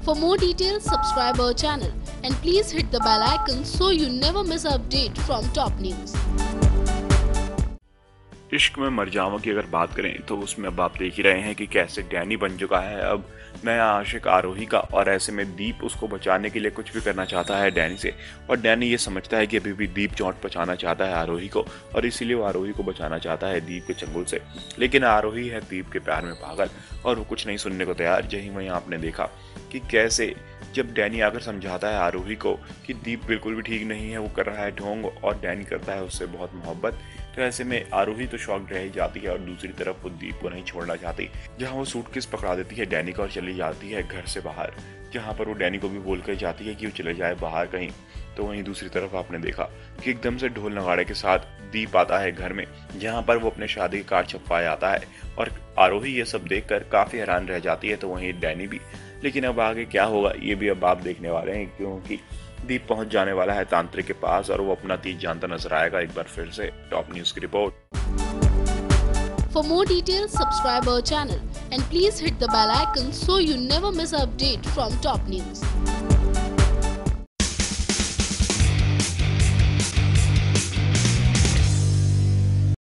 For more details, subscribe our channel and please hit the bell icon so you never miss an update from top news. इश्क में मर जाऊं की अगर बात करें तो उसमें अब आप देख ही रहे हैं कि कैसे डैनी बन चुका है अब नया आशिक आरोही का। और ऐसे में दीप उसको बचाने के लिए कुछ भी करना चाहता है डैनी से, और डैनी ये समझता है कि अभी भी दीप चोट बचाना चाहता है आरोही को, और इसीलिए वो आरोही को बचाना चाहता है दीप के चंगुल से। लेकिन आरोही है दीप के प्यार में पागल और वो कुछ नहीं सुनने को तैयार। यही वहीं आपने देखा कि कैसे जब डैनी आकर समझाता है आरोही को कि दीप बिल्कुल भी ठीक नहीं है, वो कर रहा है ढोंग और डैनी करता है उससे बहुत मोहब्बत, तो ऐसे में आरोही तो शॉक रह जाती है और दूसरी तरफ वो दीप को नहीं छोड़ना चाहती, जहां वो सूटकेस पकड़ा देती है डैनी का और चली जाती है घर से बाहर, जहां पर वो डैनी को भी बोल कर जाती है कि वो चले जाए बाहर कहीं। तो वहीं दूसरी तरफ आपने देखा कि एकदम से ढोल नगाड़े के साथ दीप आता है घर में, जहां पर वो अपने शादी के कार्ड छपवाए आता है और आरोही ये सब देखकर काफी हैरान रह जाती है, तो वहीं डैनी भी। लेकिन अब आगे क्या होगा ये भी अब आप देखने वाले हैं, क्योंकि दीप पहुंच जाने वाला है तांत्रिक के पास और वो अपना तीर जानता नजर आएगा एक बार फिर से। टॉप न्यूज की रिपोर्ट। For more details, subscribe our channel and please hit the bell icon so you never miss an update from top news.